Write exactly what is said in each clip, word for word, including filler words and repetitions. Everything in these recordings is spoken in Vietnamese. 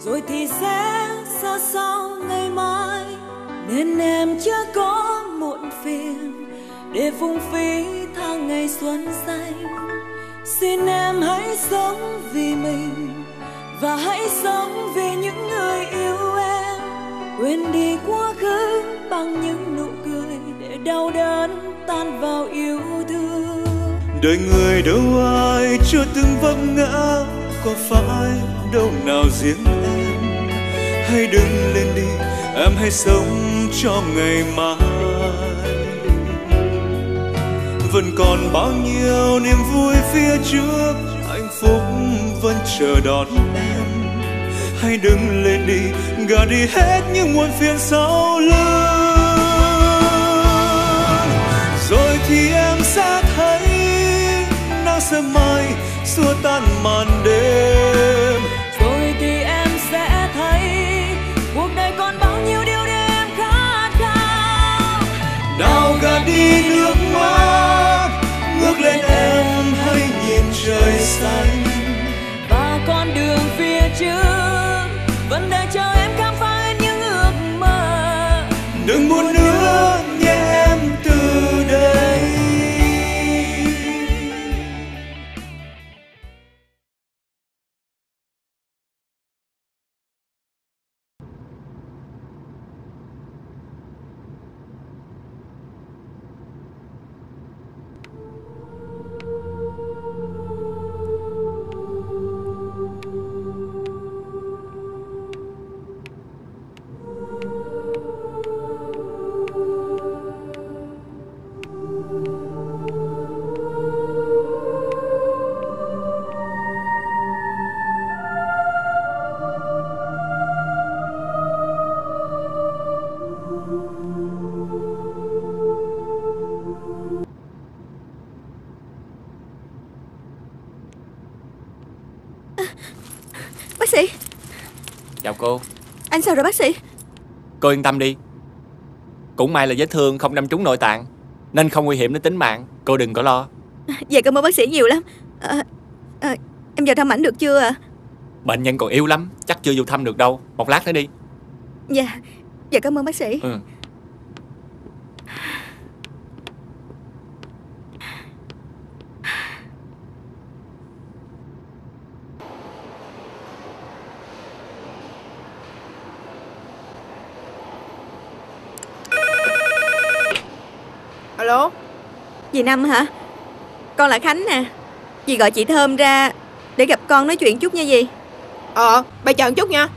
rồi thì sẽ xa sau ngày mai, nên em chưa có muộn phiền để phung phí tháng ngày xuân xanh. Xin em hãy sống vì mình và hãy sống vì những người yêu em. Quên đi quá khứ bằng những nụ cười để đau đớn tan vào yêu thương. Đời người đâu ai chưa từng vấp ngã, có phải đâu nào riêng em. Hãy đứng lên đi, em hãy sống cho ngày mai. Vẫn còn bao nhiêu niềm vui phía trước, hạnh phúc vẫn chờ đón em. Hãy đứng lên đi, gạt đi hết những muộn phiền sau lưng. Rồi thì em sẽ thấy nắng sớm mai xua tan màn đêm. Rồi thì em sẽ thấy cuộc đời còn bao nhiêu điều để em khát khao. Nào gạt đi nước mắt, ngước lên em hãy nhìn trời xanh. Và con đường phía trước vẫn đợi chờ em khám phá những ước mơ. Đừng buồn nữa nhé em từ đây. Bác sĩ. Chào cô. Anh sao rồi bác sĩ? Cô yên tâm đi. Cũng may là vết thương không đâm trúng nội tạng, nên không nguy hiểm đến tính mạng. Cô đừng có lo. Dạ cảm ơn bác sĩ nhiều lắm. à, à, Em vào thăm ảnh được chưa ạ? À? Bệnh nhân còn yếu lắm, chắc chưa vô thăm được đâu. Một lát nữa đi. Dạ. Dạ cảm ơn bác sĩ. Ừ. Alo. Dì Năm hả? Con là Khánh nè. Dì gọi chị Thơm ra để gặp con nói chuyện chút nha dì. Ờ, bà chờ một chút nha.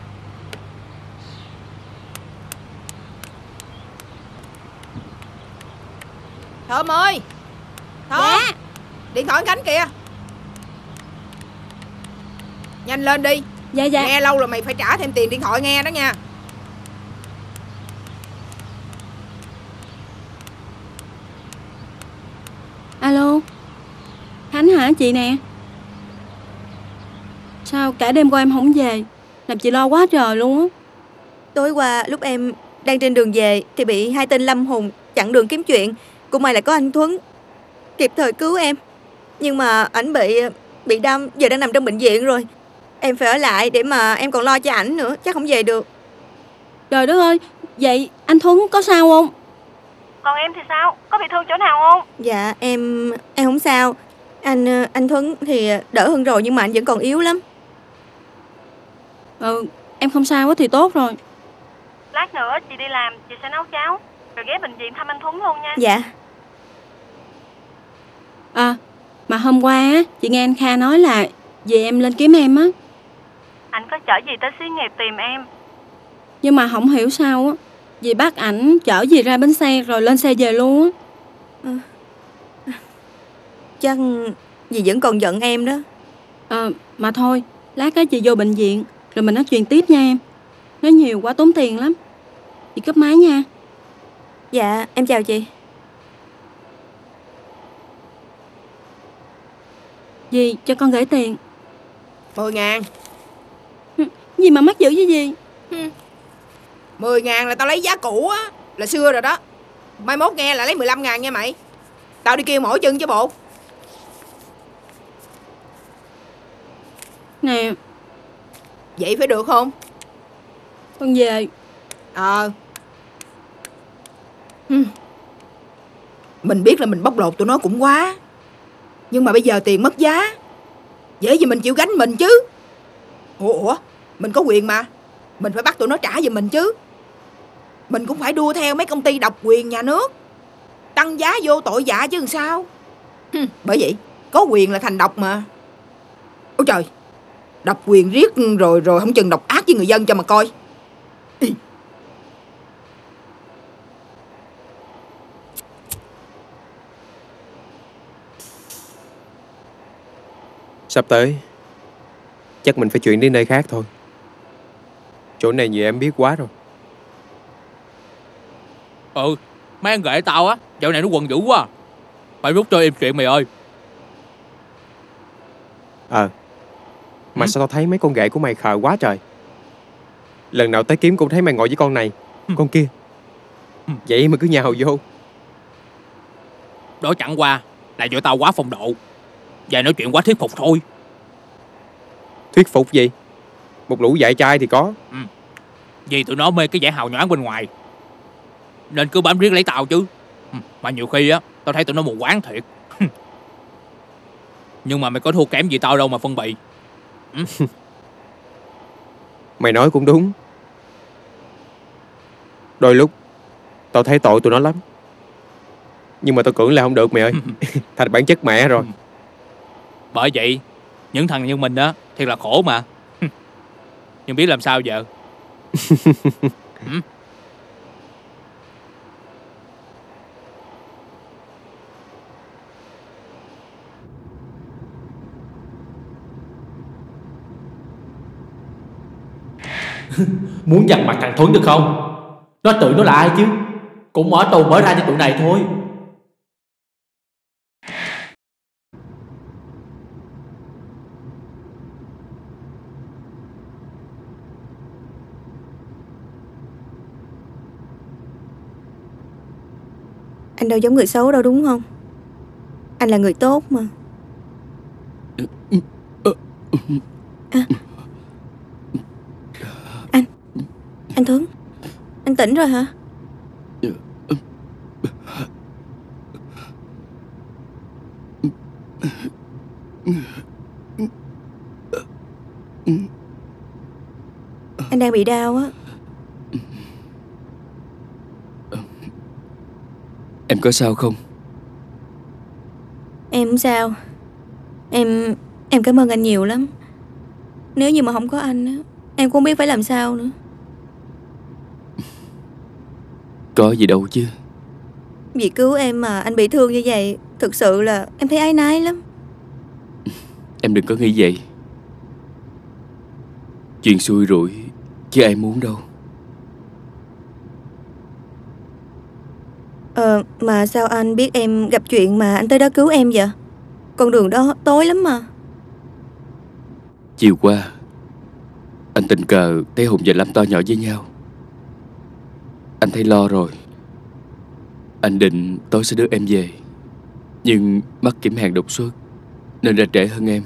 Thơm ơi. Thơm. Dạ. Điện thoại Khánh kìa. Nhanh lên đi. Dạ dạ. Nghe lâu rồi mày phải trả thêm tiền điện thoại nghe đó nha. Alo. Khánh hả chị nè? Sao cả đêm qua em không về, làm chị lo quá trời luôn á. Tối qua lúc em đang trên đường về thì bị hai tên lâm hùng chặn đường kiếm chuyện. Cũng may là có anh Thuấn kịp thời cứu em. Nhưng mà ảnh bị bị đâm, giờ đang nằm trong bệnh viện rồi. Em phải ở lại để mà em còn lo cho ảnh nữa, chắc không về được. Trời đất ơi, vậy anh Thuấn có sao không? Còn em thì sao? Có bị thương chỗ nào không? Dạ em em không sao. Anh anh Thuấn thì đỡ hơn rồi nhưng mà anh vẫn còn yếu lắm. Ừ, em không sao quá thì tốt rồi. Lát nữa chị đi làm, chị sẽ nấu cháo rồi ghé bệnh viện thăm anh Thuấn luôn nha. Dạ. À, mà hôm qua á, chị nghe anh Kha nói là về em lên kiếm em á. Anh có chở gì tới xí nghiệp tìm em. Nhưng mà không hiểu sao á, dì bắt ảnh chở dì ra bến xe rồi lên xe về luôn á. À, chắc dì vẫn còn giận em đó. À, mà thôi, lát á chị vô bệnh viện rồi mình nói chuyện tiếp nha em. Nói nhiều quá tốn tiền lắm. Chị cúp máy nha. Dạ, em chào chị. Dì, cho con gửi tiền. Mười ngàn. Gì mà mắc dữ với dì? Mười ngàn là tao lấy giá cũ á, là xưa rồi đó. Mai mốt nghe là lấy mười lăm ngàn nha mày. Tao đi kêu mỏi chân chứ bộ. Nè. Vậy phải được không? Con về. Ờ ừ. Mình biết là mình bóc lột tụi nó cũng quá, nhưng mà bây giờ tiền mất giá, dễ gì mình chịu gánh mình chứ. Ủa, ủa mình có quyền mà, mình phải bắt tụi nó trả giùm mình chứ. Mình cũng phải đua theo mấy công ty độc quyền nhà nước, tăng giá vô tội vạ chứ làm sao. Bởi vậy có quyền là thành độc mà. Ôi trời, độc quyền riết rồi rồi không chừng độc ác với người dân cho mà coi. Sắp tới chắc mình phải chuyển đến nơi khác thôi. Chỗ này nhiều em biết quá rồi. Ừ, mấy anh ghệ tao á, dạo này nó quần dữ quá. Phải rút cho em chuyện mày ơi. Ờ Mà ừ. sao tao thấy mấy con ghệ của mày khờ quá trời. Lần nào tới kiếm cũng thấy mày ngồi với con này, ừ. con kia. ừ. Vậy mà cứ nhào vô. Đó chẳng qua là do tao quá phong độ và nói chuyện quá thuyết phục thôi. Thuyết phục gì? Một lũ dạy trai thì có. ừ. Vì tụi nó mê cái vẻ hào nhoáng bên ngoài nên cứ bám riết lấy tao chứ. ừ. Mà nhiều khi á tao thấy tụi nó mù quáng thiệt. Nhưng mà mày có thua kém gì tao đâu mà phân bì. ừ. Mày nói cũng đúng. Đôi lúc tao thấy tội tụi nó lắm, nhưng mà tao cưỡng là không được mày ơi. Thành bản chất mẹ rồi. Bởi vậy những thằng như mình á thiệt là khổ mà. Nhưng biết làm sao giờ. ừ. Muốn dằn mặt thằng Thuấn được không? Nó tự nó là ai chứ? Cũng mở tù mở ra cho tụi này thôi. Anh đâu giống người xấu đâu đúng không? Anh là người tốt mà. À. Anh Anh Thuấn, anh tỉnh rồi hả? Anh đang bị đau á. Em có sao không? Em không sao. Em Em cảm ơn anh nhiều lắm. Nếu như mà không có anh á, em cũng không biết phải làm sao nữa. Có gì đâu chứ. Vì cứu em mà anh bị thương như vậy, thực sự là em thấy áy náy lắm. Em đừng có nghĩ vậy. Chuyện xui rủi chứ ai muốn đâu. Ờ mà sao anh biết em gặp chuyện mà anh tới đó cứu em vậy? Con đường đó tối lắm mà. Chiều qua anh tình cờ thấy Hùng và Lâm to nhỏ với nhau. Anh thấy lo rồi. Anh định tối sẽ đưa em về, nhưng mắc kiểm hàng đột xuất nên ra trễ hơn em.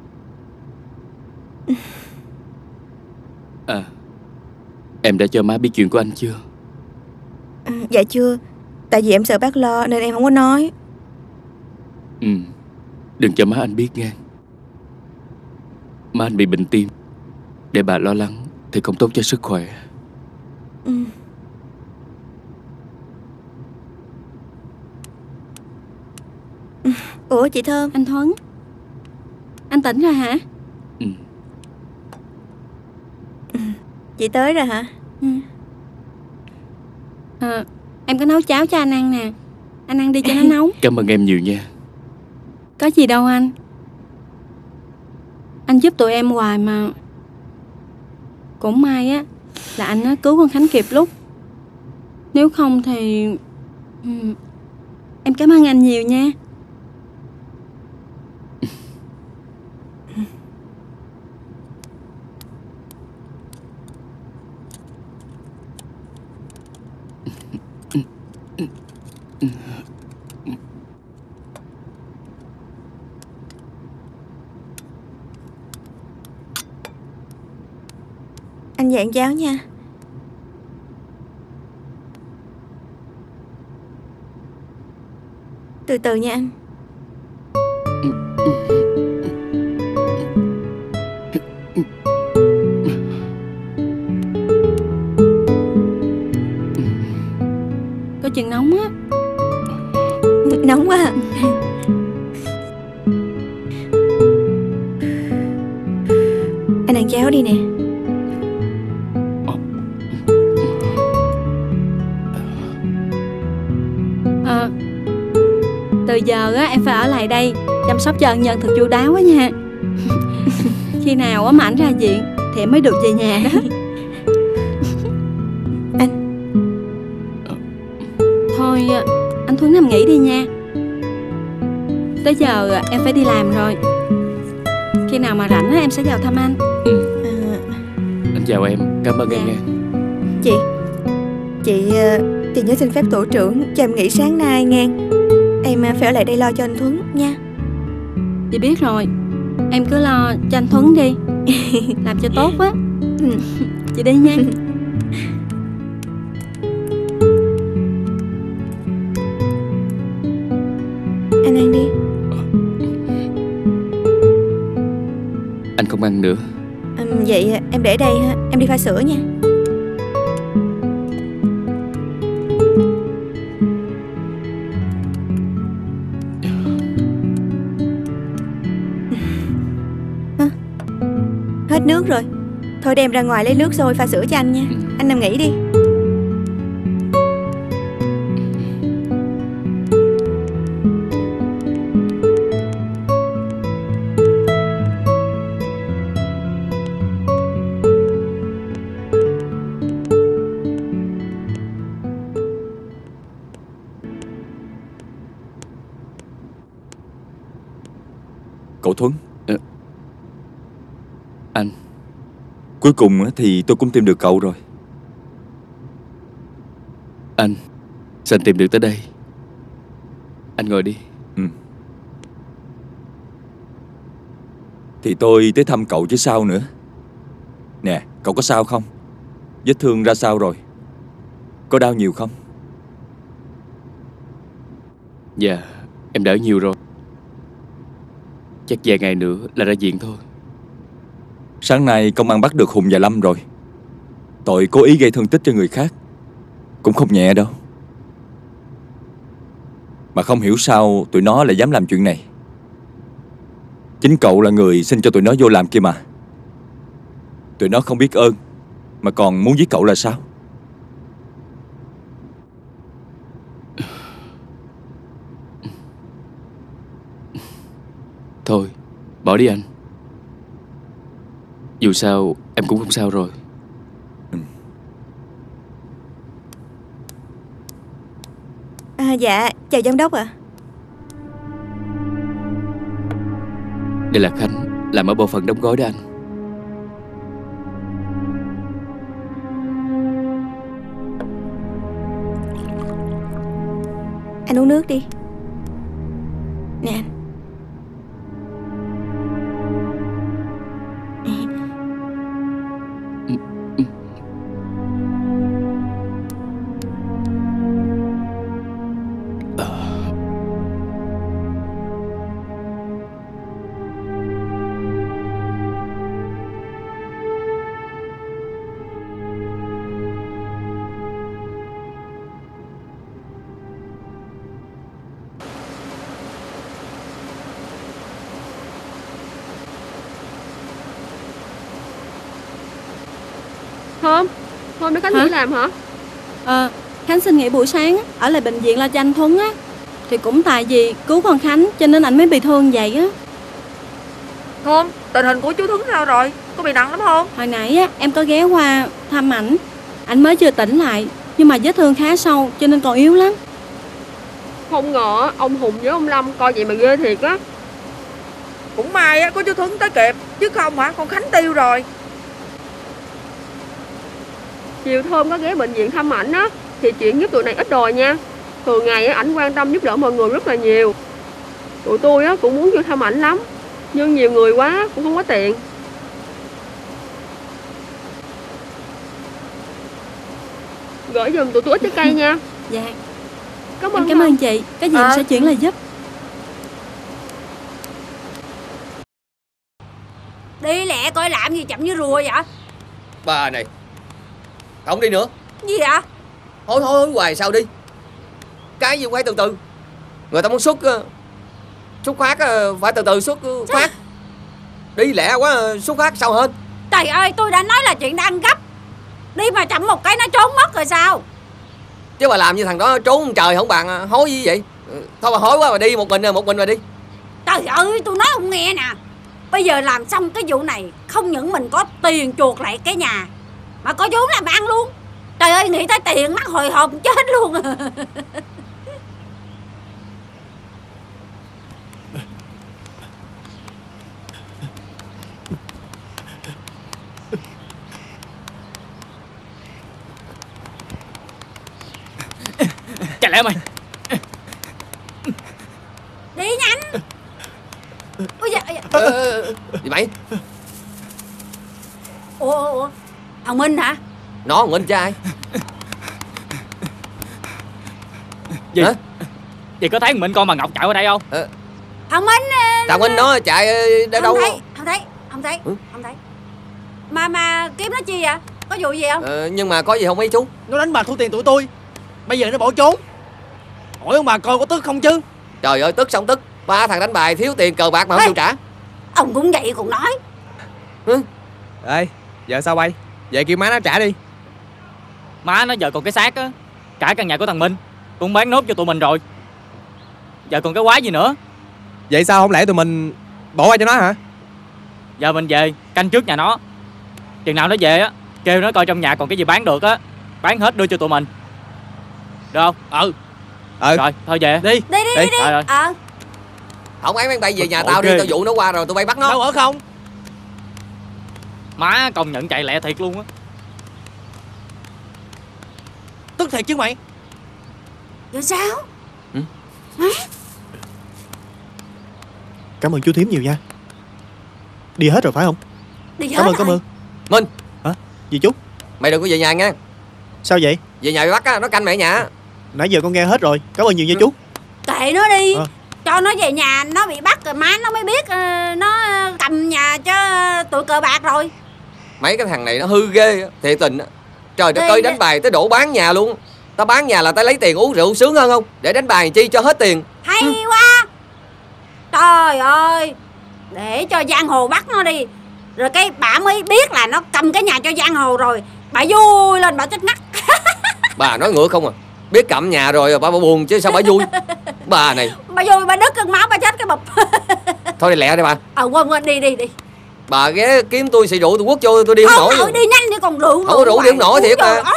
À, em đã cho má biết chuyện của anh chưa? À, dạ chưa. Tại vì em sợ bác lo nên em không có nói. Ừ, đừng cho má anh biết nghe. Má anh bị bệnh tim, để bà lo lắng thì không tốt cho sức khỏe. Ừ. Ủa chị Thơm. Anh Thuấn, anh tỉnh rồi hả? Ừ. Ừ. Chị tới rồi hả? Ừ. À, em có nấu cháo cho anh ăn nè. Anh ăn đi cho nó nóng. Cảm ơn em nhiều nha. Có gì đâu anh. Anh giúp tụi em hoài mà. Cũng may á là anh á cứu con Khánh kịp lúc. Nếu không thì ừ, em cảm ơn anh nhiều nha. Anh dặn cháo nha. Từ từ nha anh. Có chừng nóng á. Nóng quá à. Anh ăn cháo đi nè. À, từ giờ á em phải ở lại đây chăm sóc cho ân nhân thật chu đáo á nha. Khi nào á mà ảnh ra viện thì em mới được về nhà đó. Anh. Thôi anh Thuấn nằm nghỉ đi nha. Tới giờ em phải đi làm rồi. Khi nào mà rảnh em sẽ vào thăm anh. Ừ. À... Anh chào em, cảm ơn dạ. em nha. Chị Chị Chị nhớ xin phép tổ trưởng cho em nghỉ sáng nay nghe. Em phải ở lại đây lo cho anh Thuấn nha. Chị biết rồi. Em cứ lo cho anh Thuấn đi. Làm cho tốt á. Ừ. Chị đi nha. Anh ăn đi. Anh không ăn nữa. À, vậy em để đây ha. Em đi pha sữa nha. À, hết nước rồi. Thôi đem ra ngoài lấy nước sôi pha sữa cho anh nha. Ừ. Anh nằm nghỉ đi. Cậu Thuấn. à, Anh. Cuối cùng thì tôi cũng tìm được cậu rồi. Anh, sao anh tìm được tới đây? Anh ngồi đi. Ừ. Thì tôi tới thăm cậu chứ sao nữa. Nè, cậu có sao không? Vết thương ra sao rồi? Có đau nhiều không? Dạ, em đỡ nhiều rồi. Chắc vài ngày nữa là ra viện thôi. Sáng nay công an bắt được Hùng và Lâm rồi. Tội cố ý gây thương tích cho người khác. Cũng không nhẹ đâu. Mà không hiểu sao tụi nó lại dám làm chuyện này. Chính cậu là người xin cho tụi nó vô làm kia mà. Tụi nó không biết ơn mà còn muốn giết cậu là sao? Thôi, bỏ đi anh. Dù sao em cũng không sao rồi. Ừ. À, dạ, chào giám đốc ạ. À. Đây là Khánh, làm ở bộ phận đóng gói đó anh. Anh uống nước đi. Nè anh. Hôm Hôm đó Khánh nghỉ làm hả? Ờ, Khánh xin nghỉ buổi sáng ở lại bệnh viện lo cho anh Thuấn á. Thì cũng tại vì cứu con Khánh cho nên anh mới bị thương vậy á. Hôm, tình hình của chú Thuấn sao rồi? Có bị nặng lắm không? Hồi nãy á, em có ghé qua thăm ảnh. Ảnh mới chưa tỉnh lại, nhưng mà vết thương khá sâu cho nên còn yếu lắm. Không ngờ ông Hùng với ông Lâm coi vậy mà ghê thiệt á. Cũng may á, có chú Thuấn tới kịp. Chứ không hả, con Khánh tiêu rồi. Chiều Thơm có ghé bệnh viện thăm ảnh á, thì chuyện giúp tụi này ít đòi nha. Thường ngày ảnh quan tâm giúp đỡ mọi người rất là nhiều. Tụi tôi á cũng muốn vô thăm ảnh lắm, nhưng nhiều người quá cũng không có tiện. Gửi giùm tụi tôi ít trái cây nha. Dạ. Cảm ơn. Em cảm ơn chị. Cái gì à. em sẽ chuyển lời giúp. Đi lẹ coi làm gì chậm như rùa vậy. Bà này, không đi nữa. Gì vậy? Hối hối hối hoài sao đi. Cái gì cũng phải từ từ. Người ta muốn xuất xuất phát phải từ từ xuất phát. Đi lẹ quá xuất phát sao hơn. Trời ơi, tôi đã nói là chuyện đang gấp. Đi mà chậm một cái nó trốn mất rồi sao? Chứ bà làm như thằng đó trốn trời không bàn hối gì vậy. Thôi bà hối quá bà đi một mình một mình bà đi. Trời ơi, tôi nói không nghe nè. Bây giờ làm xong cái vụ này, không những mình có tiền chuộc lại cái nhà, mà có vốn làm ăn luôn. Trời ơi, nghĩ tới tiền mắc hồi hộp chết luôn. Chạy lại mày. Đi nhanh. Ôi dạ, ôi dạ. Ờ, gì mày? Ủa, ủa, thằng Minh hả? Nó thằng Minh chứ ai? Gì? Hả? Vậy có thấy thằng Minh con bà Ngọc chạy qua đây không? Ờ. Thằng Minh. Thằng Minh nó chạy ở đâu? Không thấy, không thấy, không thấy, ừ? Không thấy. Mà mà kiếm nó chi vậy? Có vụ gì không? Ờ, nhưng mà có gì không mấy chú? Nó đánh bà thu tiền tụi tôi. Bây giờ nó bỏ trốn. Hỏi ông bà coi có tức không chứ? Trời ơi, tức xong tức. Ba thằng đánh bài thiếu tiền cờ bạc mà không chịu trả. Ông cũng vậy còn nói. Ừ. Ê, giờ sao bay? Vậy kêu má nó trả đi. Má nó giờ còn cái xác á, cả căn nhà của thằng Minh cũng bán nốt cho tụi mình rồi. Giờ còn cái quái gì nữa. Vậy sao không lẽ tụi mình bỏ qua cho nó hả? Giờ mình về canh trước nhà nó. Chừng nào nó về á, kêu nó coi trong nhà còn cái gì bán được á, bán hết đưa cho tụi mình. Được không? Ừ. Ừ. Rồi, thôi về. Đi. Đi đi đi. đi. Rồi, rồi. Ờ. Không ấy, máy bay về nhà okay. tao đi, tao dụ nó qua rồi tụi bay bắt nó. Đâu ở không? Má công nhận chạy lẹ thiệt luôn á. Tức thiệt chứ mày. Rồi sao? Ừ? Hả? Cảm ơn chú thím nhiều nha. Đi hết rồi phải không? Đi hết Cảm ơn, rồi. cảm ơn. Minh. Hả? Gì chú? Mày đừng có về nhà nha. Sao vậy? Về nhà bị bắt á, nó canh mẹ nhà. Nãy giờ con nghe hết rồi. Cảm ơn nhiều nha chú. Kệ nó đi. À. Cho nó về nhà, nó bị bắt rồi má nó mới biết uh, nó cầm nhà cho tụi cờ bạc rồi. Mấy cái thằng này nó hư ghê, thiệt tình. Trời đất ơi, đánh bài tới đổ bán nhà luôn. Tao bán nhà là tao lấy tiền uống rượu sướng hơn không? Để đánh bài chi cho hết tiền. Hay ừ. quá. Trời ơi, để cho giang hồ bắt nó đi. Rồi cái bà mới biết là nó cầm cái nhà cho giang hồ rồi. Bà vui lên, bà chết ngắt. Bà nói ngược không à. Biết cầm nhà rồi bà, bà buồn chứ sao bà vui. Bà này. Bà vui, bà đứt cơn máu, bà chết cái bụp. Thôi đi lẹ đi bà. Ờ quên quên, đi đi đi. Bà ghé kiếm tôi xì rượu tôi quất vô tôi đi không nổi. Thôi đi nhanh đi còn rượu. Không có rượu đi không nổi thiệt mà.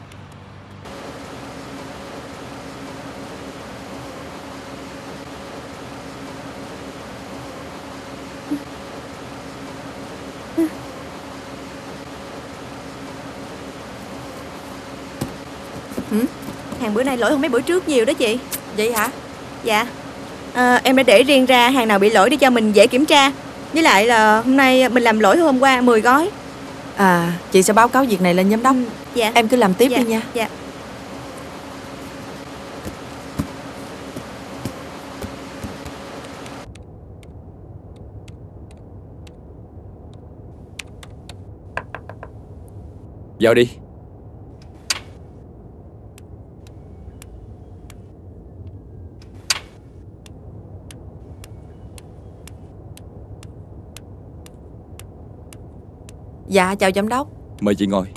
Ừ? Hàng bữa nay lỗi hơn mấy bữa trước nhiều đó chị. Vậy hả? Dạ. À, em đã để riêng ra hàng nào bị lỗi để cho mình dễ kiểm tra. Với lại là hôm nay mình làm lỗi hôm qua mười gói. À, chị sẽ báo cáo việc này lên giám đốc. Dạ. Em cứ làm tiếp dạ. đi nha. Dạ. Vào đi. Dạ, chào giám đốc. Mời chị ngồi.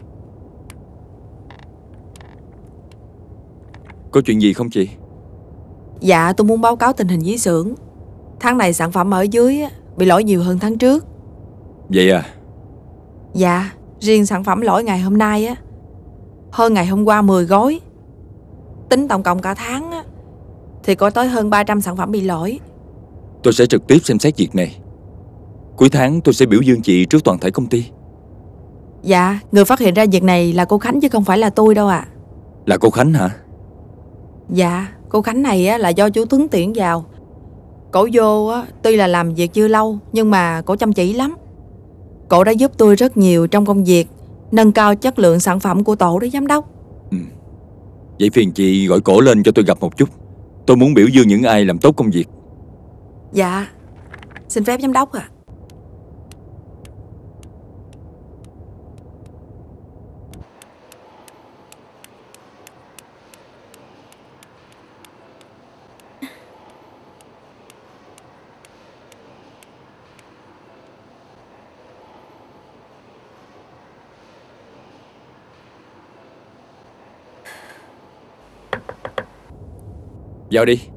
Có chuyện gì không chị? Dạ, tôi muốn báo cáo tình hình dưới xưởng. Tháng này sản phẩm ở dưới bị lỗi nhiều hơn tháng trước. Vậy à? Dạ, riêng sản phẩm lỗi ngày hôm nay á hơn ngày hôm qua mười gói. Tính tổng cộng cả tháng á thì có tới hơn ba trăm sản phẩm bị lỗi. Tôi sẽ trực tiếp xem xét việc này. Cuối tháng tôi sẽ biểu dương chị trước toàn thể công ty. Dạ, người phát hiện ra việc này là cô Khánh chứ không phải là tôi đâu ạ. À. Là cô Khánh hả? Dạ, cô Khánh này á, là do chú Tuấn tuyển vào. Cổ vô á, tuy là làm việc chưa lâu nhưng mà cổ chăm chỉ lắm. Cổ đã giúp tôi rất nhiều trong công việc, nâng cao chất lượng sản phẩm của tổ đó giám đốc. Ừ. Vậy phiền chị gọi cổ lên cho tôi gặp một chút. Tôi muốn biểu dương những ai làm tốt công việc. Dạ, xin phép giám đốc ạ. À. Vào đi.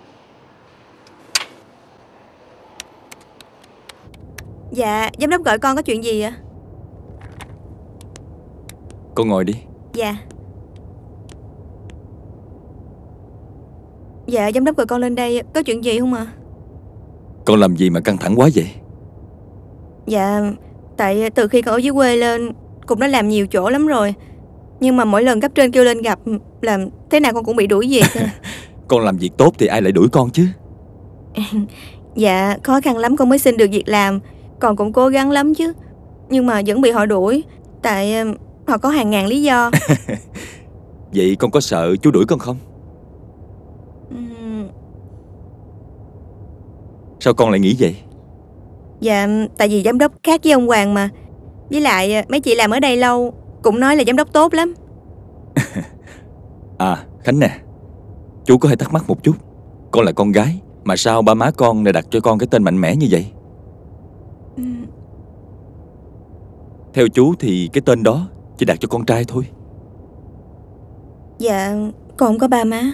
Dạ, giám đốc gọi con có chuyện gì ạ? Con ngồi đi. Dạ. Dạ, giám đốc gọi con lên đây có chuyện gì không ạ? Con làm gì mà căng thẳng quá vậy? Dạ, tại từ khi con ở dưới quê lên cũng đã làm nhiều chỗ lắm rồi. Nhưng mà mỗi lần cấp trên kêu lên gặp, làm thế nào con cũng bị đuổi việc. Con làm việc tốt thì ai lại đuổi con chứ? Dạ, khó khăn lắm con mới xin được việc làm. Con cũng cố gắng lắm chứ. Nhưng mà vẫn bị họ đuổi. Tại họ có hàng ngàn lý do. Vậy con có sợ chú đuổi con không? Uhm. Sao con lại nghĩ vậy? Dạ, tại vì giám đốc khác với ông Hoàng mà. Với lại mấy chị làm ở đây lâu cũng nói là giám đốc tốt lắm. À, Khánh nè, chú có hơi thắc mắc một chút. Con là con gái, mà sao ba má con lại đặt cho con cái tên mạnh mẽ như vậy? Uhm. Theo chú thì cái tên đó chỉ đặt cho con trai thôi. Dạ, con không có ba má.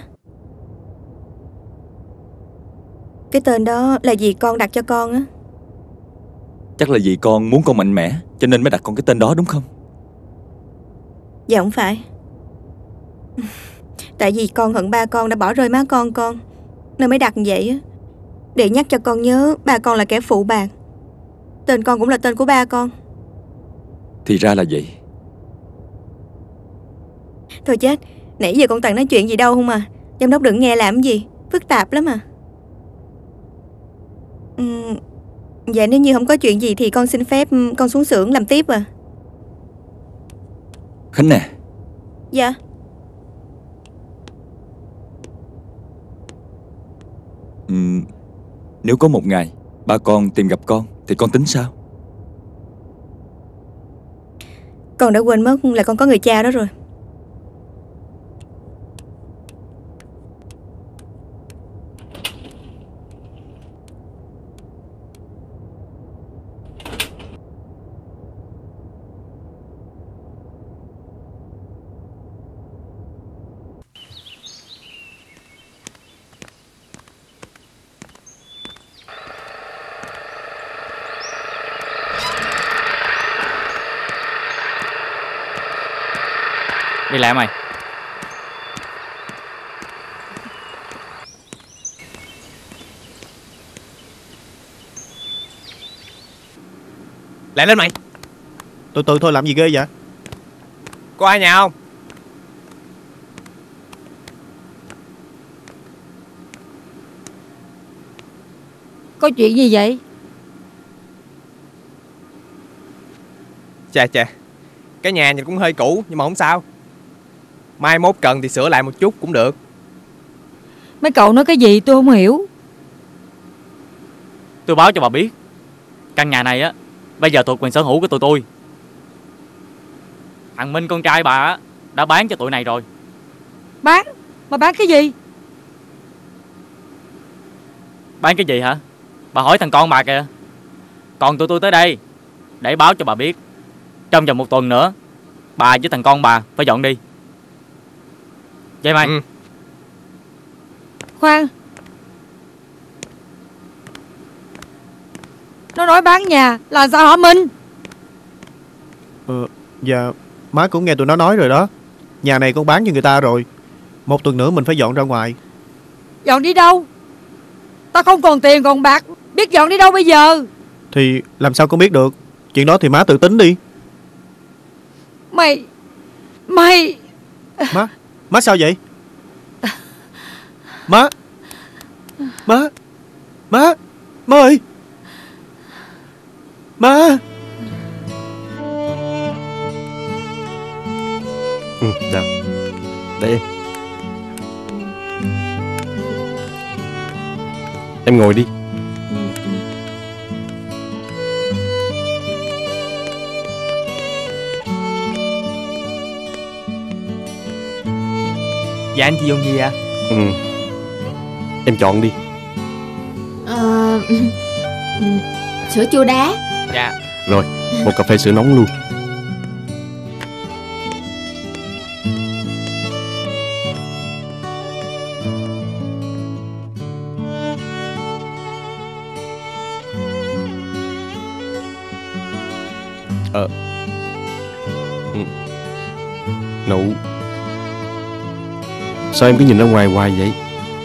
Cái tên đó là vì con đặt cho con á. Chắc là vì con muốn con mạnh mẽ cho nên mới đặt con cái tên đó đúng không? Dạ không phải. Tại vì con hận ba con đã bỏ rơi má con con nên mới đặt vậy á. Để nhắc cho con nhớ ba con là kẻ phụ bạc. Tên con cũng là tên của ba con. Thì ra là vậy. Thôi chết, nãy giờ con toàn nói chuyện gì đâu không à. Giám đốc đừng nghe làm gì, phức tạp lắm à. uhm, Dạ nếu như không có chuyện gì thì con xin phép con xuống xưởng làm tiếp à. Khánh nè. Dạ. uhm, Nếu có một ngày ba con tìm gặp con thì con tính sao? Con đã quên mất là con có người cha đó rồi. Đi lại mày. Lại lên mày. Từ từ thôi, làm gì ghê vậy? Có ai nhà không? Có chuyện gì vậy? Chà chà, cái nhà nhìn cũng hơi cũ nhưng mà không sao. Mai mốt cần thì sửa lại một chút cũng được. Mấy cậu nói cái gì tôi không hiểu. Tôi báo cho bà biết, căn nhà này á bây giờ thuộc quyền sở hữu của tụi tôi. Thằng Minh con trai bà á đã bán cho tụi này rồi. Bán? Mà bán cái gì? Bán cái gì hả? Bà hỏi thằng con bà kìa. Còn tụi tôi tới đây để báo cho bà biết, trong vòng một tuần nữa bà với thằng con bà phải dọn đi. Vậy mày. Ừ. Khoan. Nó nói bán nhà là sao hả Minh? Ờ, dạ, má cũng nghe tụi nó nói rồi đó. Nhà này con bán cho người ta rồi. Một tuần nữa mình phải dọn ra ngoài. Dọn đi đâu? Tao không còn tiền còn bạc, biết dọn đi đâu bây giờ? Thì làm sao con biết được? Chuyện đó thì má tự tính đi. Mày Mày Má, má sao vậy? Má Má Má Má ơi. Má. Ừ, dạ. Để em. Em ngồi đi. Dạ anh chị dùng gì ạ? Ừ. Em chọn đi. Ờ... Sữa chua đá. Dạ. Rồi, một cà phê sữa nóng luôn. Nụ, sao em cứ nhìn ra ngoài hoài vậy?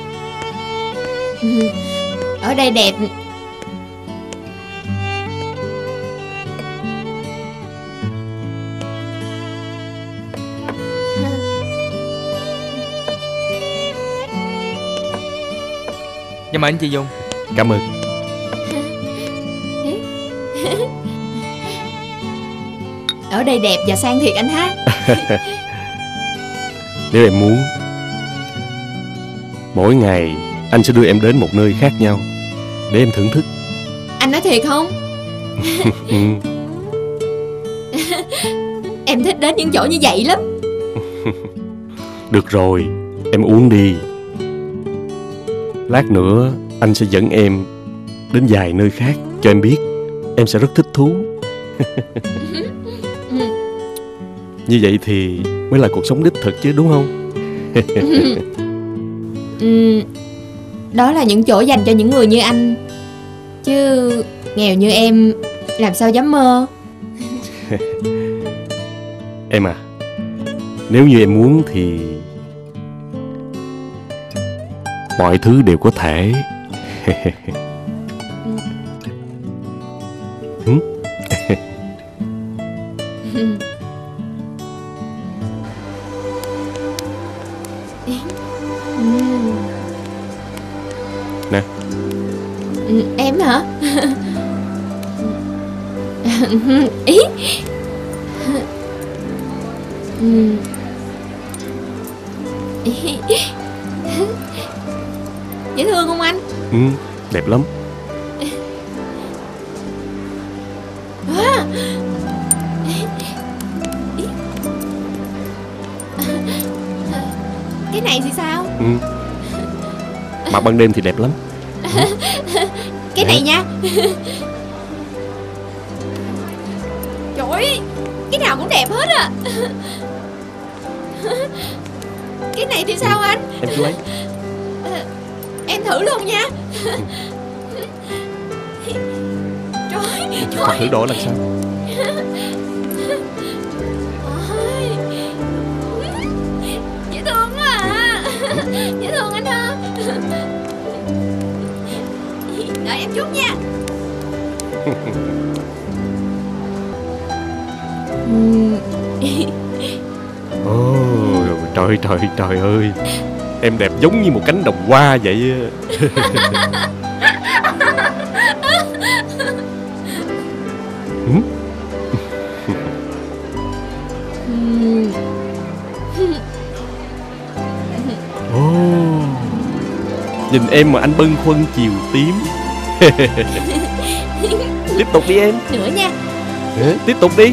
Ở đây đẹp. Nhưng mà anh chị Dung. Cảm ơn. Ở đây đẹp và sang thiệt anh ha. Nếu em muốn, mỗi ngày anh sẽ đưa em đến một nơi khác nhau để em thưởng thức. Anh nói thiệt không? Ừ. Em thích đến những chỗ như vậy lắm. Được rồi, em uống đi. Lát nữa anh sẽ dẫn em đến vài nơi khác cho em biết. Em sẽ rất thích thú. Như vậy thì mới là cuộc sống đích thực chứ, đúng không? Ừ, đó là những chỗ dành cho những người như anh. Chứ nghèo như em làm sao dám mơ. Em à, nếu như em muốn thì mọi thứ đều có thể. Ừ? Nè. Ừ, em hả? Ý. Ừ. Dễ thương không anh? Ừ, đẹp lắm. À. Cái này thì sao? Ừ. Mặc ban đêm thì đẹp lắm. Cái này nha. Trời ơi, cái nào cũng đẹp hết à. Cái này thì sao anh? Em cứ lấy. Em thử luôn nha. Trời, trời. Thử đổ là sao? Ôi, dễ thương quá à. Dễ thương anh ha. Đợi em chút nha. Ồ, trời trời trời ơi, em đẹp giống như một cánh đồng hoa vậy. Ừ? Ồ, nhìn em mà anh bâng khuâng chiều tím. Tiếp tục đi em. Nữa nha. Tiếp tục đi.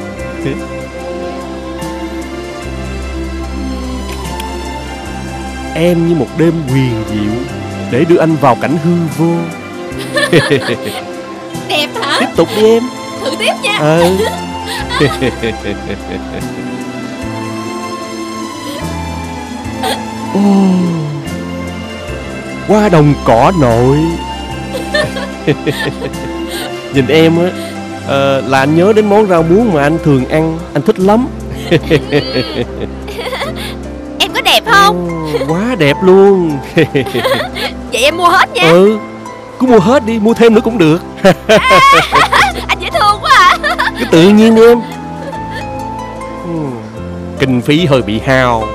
Em như một đêm huyền diệu để đưa anh vào cảnh hư vô. Đẹp hả? Tiếp tục đi em. Thử tiếp nha. Ờ. Ô, hoa đồng cỏ nội. Nhìn em á, ờ, là anh nhớ đến món rau muống mà anh thường ăn. Anh thích lắm. Em có đẹp không? Ồ, quá đẹp luôn. Vậy em mua hết nha. Ừ, cứ mua hết đi, mua thêm nữa cũng được. À, anh dễ thương quá à. Cứ tự nhiên đi em. Kinh phí hơi bị hao.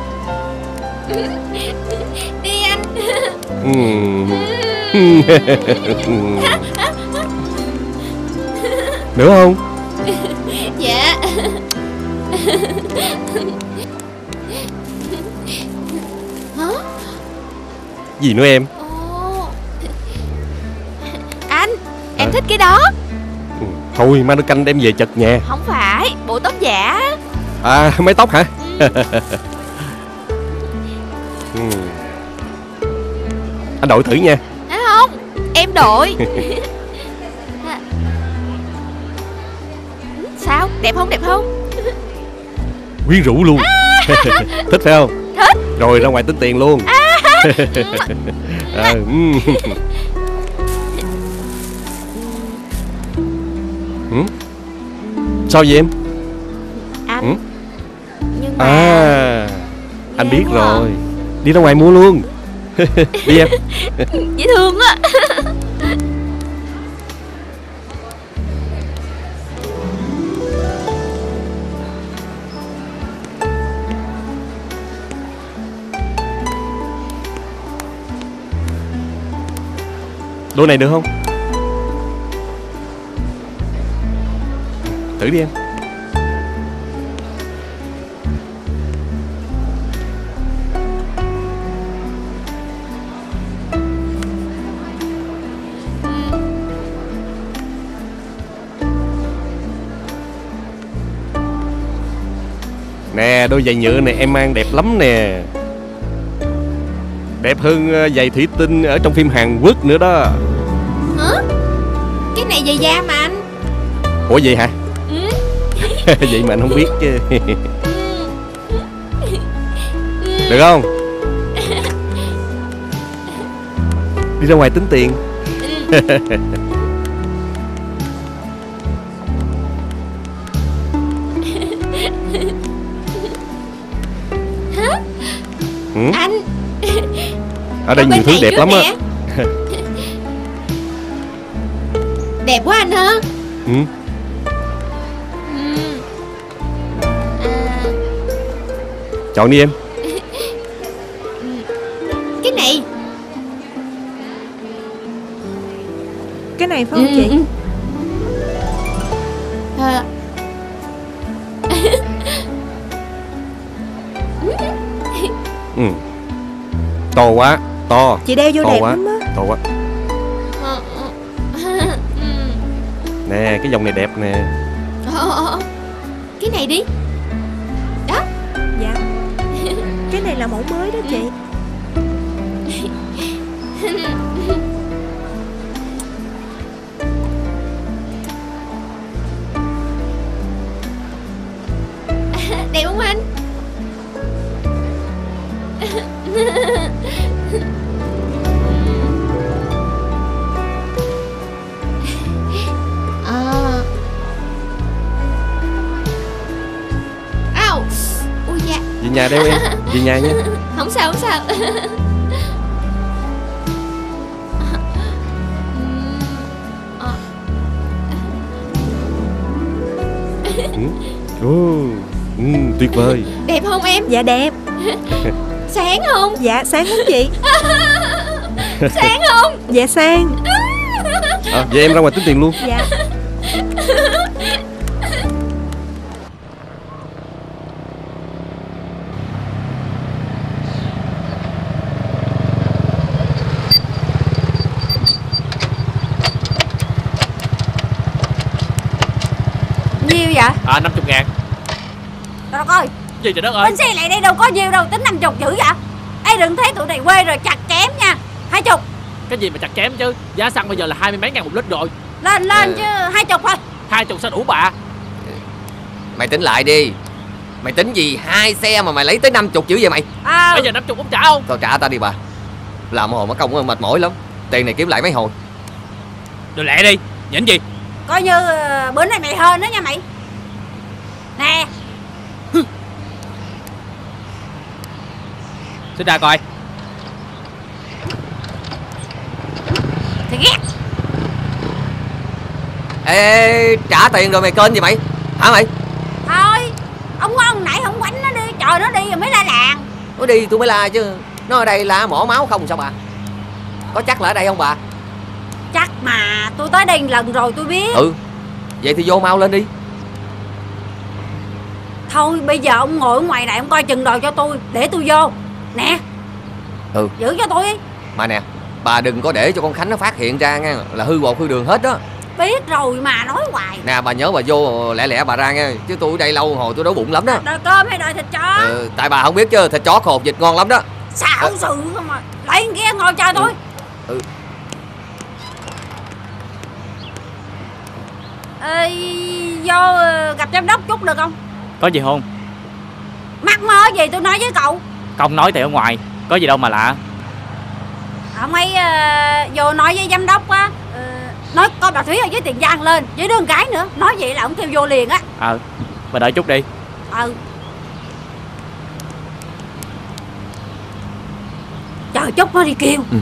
Đi anh. Nữa không? Dạ. Hả? Gì nữa em? Ồ. Anh, em à. thích cái đó. Ừ, thôi mang nước canh đem về chật nhà. Không phải, bộ tóc giả. À, mái tóc hả? Ừ. Ừ. Anh đổi thử nha. À, không, em đổi. Sao, đẹp không, đẹp không? Quyến rũ luôn. À. Thích phải không? Thích. Rồi ra ngoài tính tiền luôn. À. À, ừ. Ừ. Sao vậy em? À, mà. À, anh biết rồi. Đi ra ngoài mua luôn. Đi em. Dễ thương á. Đôi này được không? Thử đi em. Nè, đôi giày nhựa này em mang đẹp lắm nè. Đẹp hơn giày thủy tinh ở trong phim Hàn Quốc nữa đó. Hả? Cái này giày da mà anh. Ủa vậy hả? Ừ. Vậy mà anh không biết chứ. Được không? Đi ra ngoài tính tiền. Hả? Ừ? Anh. Ở đây nhiều thứ đẹp lắm á. Đẹp quá anh hả? Ừ. Ừ. À. Chọn đi em. Cái này. Cái này phải không Ừ, chị? ừ. À. Ừ. To quá. To. Chị đeo vô to đẹp quá. lắm á. To quá. Nè, cái dòng này đẹp nè. Ờ, cái này đi. Đó. Dạ. Cái này là mẫu mới đó chị. Đẹp không anh? À. Au. Ui da. Về nhà đeo em. Về nhà nha. Không sao, không sao. Ừ. Ừ. Ừ, tuyệt vời. Đẹp không em? Dạ đẹp. Sáng không? Dạ sáng lắm chị. Sáng không? Dạ sang. À, vậy em ra ngoài tính tiền luôn. Dạ. Nhiêu vậy? À năm mươi ngàn. Trời đất ơi. Gì trời đất ơi. Bánh xe lại đây đâu có nhiều đâu, tính năm chục dữ vậy. Ê đừng thấy tụi này quê rồi chặt chém nha. Hai chục. Cái gì mà chặt chém chứ. Giá xăng bây giờ là hai mươi mấy ngàn một lít rồi. Lên lên chứ hai chục thôi. Hai chục sao đủ bà? Mày tính lại đi. Mày tính gì hai xe mà mày lấy tới năm chục dữ vậy mày? À. Bây giờ năm chục cũng trả không? Thôi trả ta đi bà. Làm hồi mất công mệt mỏi lắm. Tiền này kiếm lại mấy hồi. Đưa lẹ đi. Nhỉnh gì? Coi như uh, bữa nay mày hên đó nha mày. Nè. Xin ra coi. Thì ghét. Ê, trả tiền rồi mày kênh gì mày? Hả mày? Thôi, ông ngon nãy không quánh nó đi, trời nó đi rồi mới la làng. Nó đi tôi mới la chứ. Nó ở đây la mỏ máu không sao bà? Có chắc là ở đây không bà? Chắc mà, tôi tới đây lần rồi tôi biết. Ừ. Vậy thì vô mau lên đi. Thôi bây giờ ông ngồi ở ngoài này ông coi chừng đồ cho tôi, để tôi vô. Nè. Ừ. Giữ cho tôi đi. Mà nè, bà đừng có để cho con Khánh nó phát hiện ra nha, là hư bột hư đường hết đó. Biết rồi mà nói hoài. Nè bà nhớ bà vô lẹ lẹ bà ra nha, chứ tôi ở đây lâu hồi tôi đói bụng lắm đó. Đòi cơm hay đòi thịt chó? Ừ, tại bà không biết chứ thịt chó khột vịt ngon lắm đó. Xạo à. sự không mà. Lấy kia ngồi chờ tôi. Ừ. Ừ. Ê, vô gặp giám đốc chút được không? Có gì không? Mắc mơ gì tôi nói với cậu. Công nói thì ở ngoài. Có gì đâu mà lạ. Ông ấy uh, vô nói với giám đốc á, uh, nói con bà Thúy ở dưới Tiền Giang lên với đứa con gái nữa. Nói vậy là ông kêu vô liền á. Ờ, bà đợi chút đi. Ừ. Chờ chút nó đi kêu. Ừ.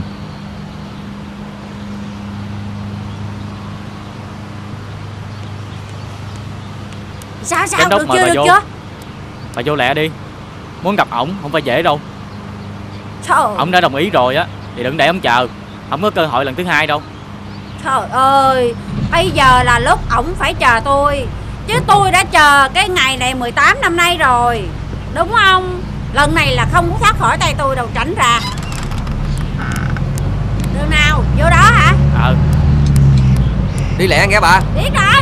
Sao sao, Giám đốc được mời chưa, bà được vô. chưa? Bà vô lẹ đi. Muốn gặp ổng không phải dễ đâu. Trời, Ổng đã đồng ý rồi á thì đừng để ổng chờ. Không có cơ hội lần thứ hai đâu. trời ơi, bây giờ là lúc ổng phải chờ tôi. Chứ tôi đã chờ cái ngày này mười tám năm nay rồi. Đúng không? Lần này là không có thoát khỏi tay tôi đâu, tránh ra. Đường nào, vô đó hả? Ờ. Đi lẹ nghe bà. Biết rồi.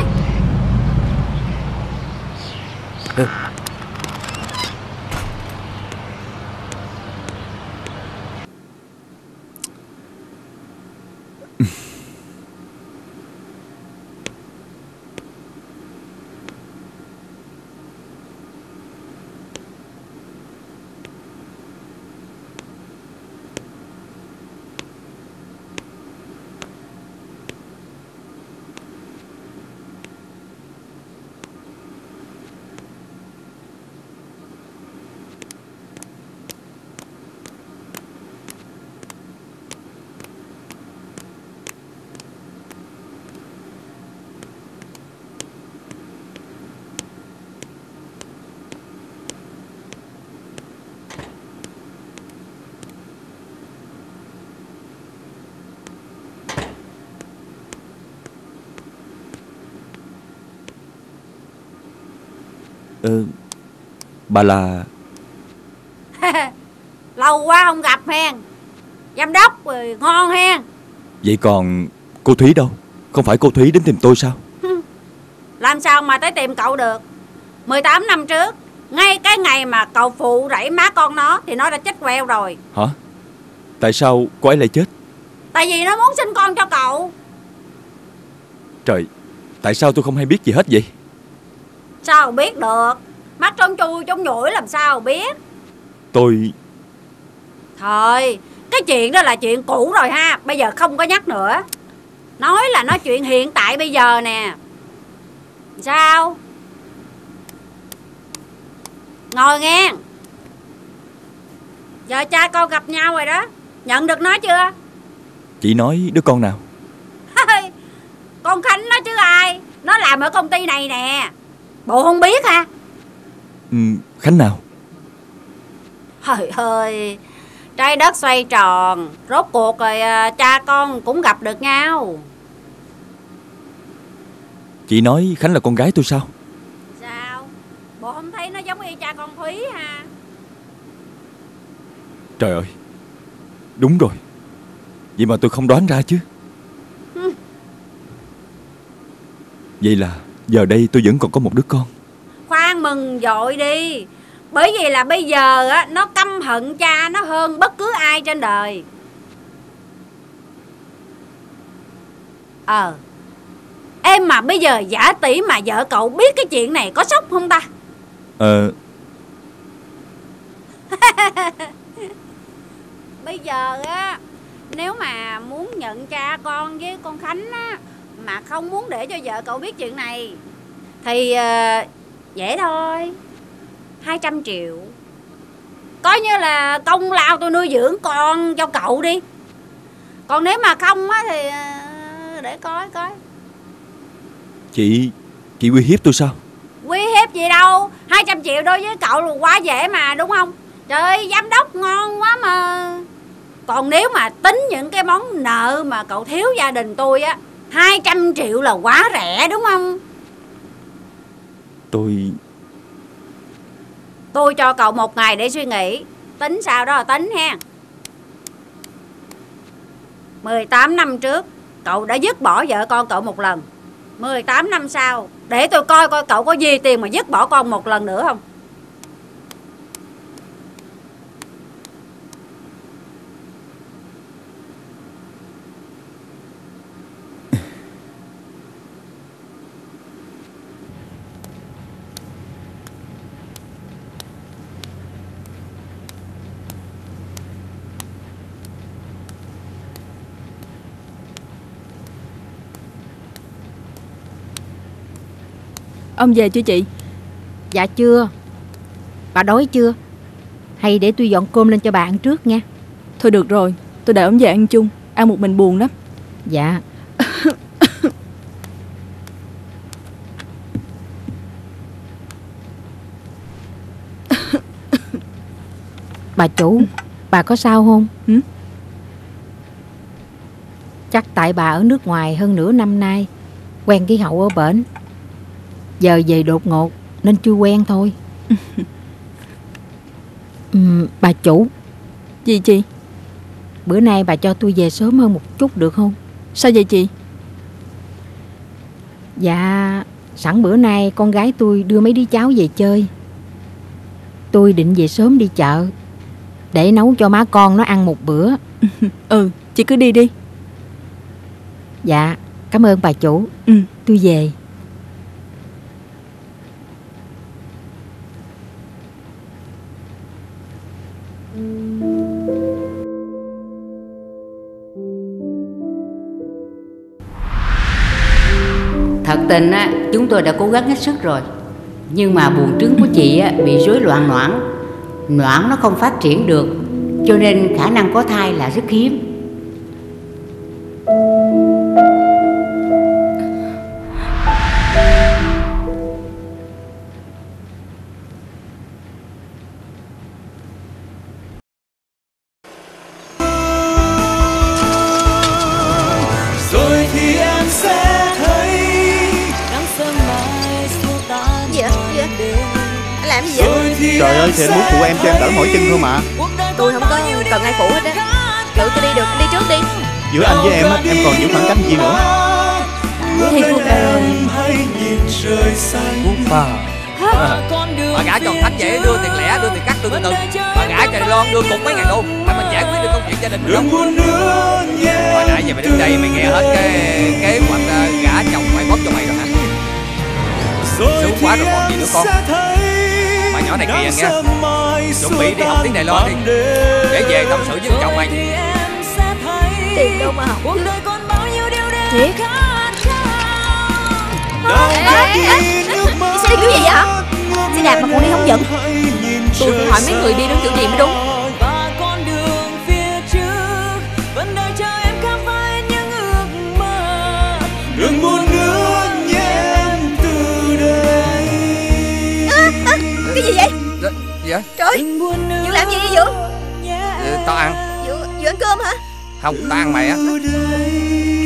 Ừ, bà là... Lâu quá không gặp hen. Giám đốc rồi ngon hen. Vậy còn cô Thúy đâu? Không phải cô Thúy đến tìm tôi sao? Làm sao mà tới tìm cậu được? mười tám năm trước, ngay cái ngày mà cậu phụ rẫy má con nó thì nó đã chết queo rồi. Hả? Tại sao cô ấy lại chết? Tại vì nó muốn sinh con cho cậu. Trời, tại sao tôi không hay biết gì hết vậy? Sao biết được? Mắt trông chui trông nhủi làm sao biết? Tôi... Thôi, cái chuyện đó là chuyện cũ rồi ha. Bây giờ không có nhắc nữa. Nói là nói chuyện hiện tại bây giờ nè. Sao? Ngồi nghe. Giờ cha con gặp nhau rồi đó. Nhận được nó chưa? Chị nói đứa con nào? Con Khánh nó chứ ai. Nó làm ở công ty này nè. Bộ không biết hả? Ừ, Khánh nào? Trời ơi, trái đất xoay tròn. Rốt cuộc rồi cha con cũng gặp được nhau. Chị nói Khánh là con gái tôi sao? Sao? Bộ không thấy nó giống y cha con Thúy ha? Trời ơi, đúng rồi. Vậy mà tôi không đoán ra chứ. Ừ. Vậy là giờ đây tôi vẫn còn có một đứa con. Khoan mừng dội đi. Bởi vì là bây giờ á, nó căm hận cha nó hơn bất cứ ai trên đời. Ờ Em mà bây giờ giả tỷ mà vợ cậu biết cái chuyện này có sốc không ta? Ờ Bây giờ á, nếu mà muốn nhận cha con với con Khánh á, mà không muốn để cho vợ cậu biết chuyện này thì uh, dễ thôi. Hai trăm triệu coi như là công lao tôi nuôi dưỡng con cho cậu đi. Còn nếu mà không á thì uh, để coi coi. Chị Chị uy hiếp tôi sao? Uy hiếp gì đâu. Hai trăm triệu đối với cậu là quá dễ mà, đúng không? Trời ơi, giám đốc ngon quá mà. Còn nếu mà tính những cái món nợ mà cậu thiếu gia đình tôi á, hai trăm triệu là quá rẻ, đúng không? Tôi... Tôi cho cậu một ngày để suy nghĩ. Tính sao đó là tính ha. mười tám năm trước cậu đã dứt bỏ vợ con cậu một lần. Mười tám năm sau để tôi coi coi cậu có gì tiền mà dứt bỏ con một lần nữa không. Ông về chưa chị? Dạ chưa. Bà đói chưa? Hay để tôi dọn cơm lên cho bà ăn trước nha. Thôi được rồi, tôi đợi ông về ăn chung. Ăn một mình buồn lắm. Dạ. Bà chủ, bà có sao không? Ừ? Chắc tại bà ở nước ngoài hơn nửa năm nay, quen khí hậu ở bển. Giờ về đột ngột nên chưa quen thôi. ừ, Bà chủ. Gì chị? Bữa nay bà cho tôi về sớm hơn một chút được không? Sao vậy chị? Dạ, sẵn bữa nay con gái tôi đưa mấy đứa cháu về chơi. Tôi định về sớm đi chợ để nấu cho má con nó ăn một bữa. Ừ, chị cứ đi đi. Dạ, cảm ơn bà chủ. Ừ, tôi về. Thật tình á, chúng tôi đã cố gắng hết sức rồi. Nhưng mà buồng trứng của chị á, bị rối loạn noãn. Noãn nó không phát triển được, cho nên khả năng có thai là rất hiếm. Rồi thì em sẽ thấy nắng sớm mai xua tan. Gì vậy? Gì vậy? Anh làm gì vậy? Trời ơi, thì anh muốn phụ em cho em đỡ mỏi chân thôi mà. Tôi không có cần ai phụ hết á. Tự tôi đi được, đi trước đi. Giữa anh với em á, em còn giữ khoảng cách gì nữa. Thì cuộc đời Quốc bà bà gả cho Khánh vậy, đưa tiền lẻ, đưa tiền cắt, đưa tiền từng. Bà gả cho Loan đưa cục mấy ngàn đô, tại mình giải quyết được công chuyện gia đình mình không? Hồi nãy giờ mày đứng đây mày nghe hết cái kế hoạch uh, gả chồng mày mất cho mày rồi hả? Sướng quá rồi còn gì nữa con. Bà nhỏ này kìa nghe, chuẩn bị đi học tiếng Đài Loan đi, để về tâm sự với chồng mày. Tiền đâu mà học chứ. Thiệt? Ê, ê, ê, xe đi kiểu gì vậy hả? Xe đạp mà còn đi không giận. Tôi phải hỏi mấy người đi đứng kiểu gì mới đúng. Và con đường phía trước vẫn đợi cho em khám phá những ước mơ. Đừng buồn nữa nhé em từ đây. À, à, cái gì vậy? Dạ, gì vậy? Trời, Dượng làm gì vậy Dượng? Ừ, tao ăn. Dượng, Dượng ăn cơm hả? Không, tao ăn mày á.